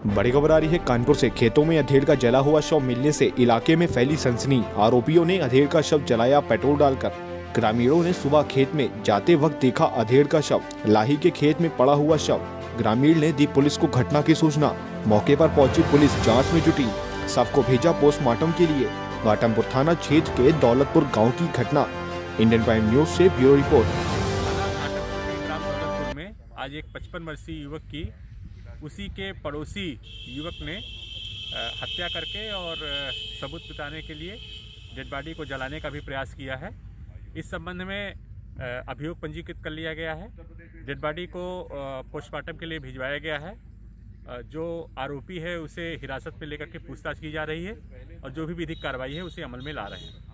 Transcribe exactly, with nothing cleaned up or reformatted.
बड़ी खबर आ रही है कानपुर से। खेतों में अधेड़ का जला हुआ शव मिलने से इलाके में फैली सनसनी। आरोपियों ने अधेड़ का शव जलाया पेट्रोल डालकर। ग्रामीणों ने सुबह खेत में जाते वक्त देखा अधेड़ का शव। लाही के खेत में पड़ा हुआ शव। ग्रामीण ने दी पुलिस को घटना की सूचना। मौके पर पहुंची पुलिस जांच में जुटी। शव को भेजा पोस्टमार्टम के लिए। घाटमपुर थाना क्षेत्र के दौलतपुर गाँव की घटना। इंडियन प्राइम न्यूज से ब्यूरो रिपोर्ट। में आज एक पचपन वर्षीय युवक की उसी के पड़ोसी युवक ने हत्या करके और सबूत बिताने के लिए डेड बॉडी को जलाने का भी प्रयास किया है। इस संबंध में अभियोग पंजीकृत कर लिया गया है। डेड बॉडी को पोस्टमार्टम के लिए भिजवाया गया है। जो आरोपी है उसे हिरासत में लेकर के पूछताछ की जा रही है और जो भी विधिक कार्रवाई है उसे अमल में ला रहे हैं।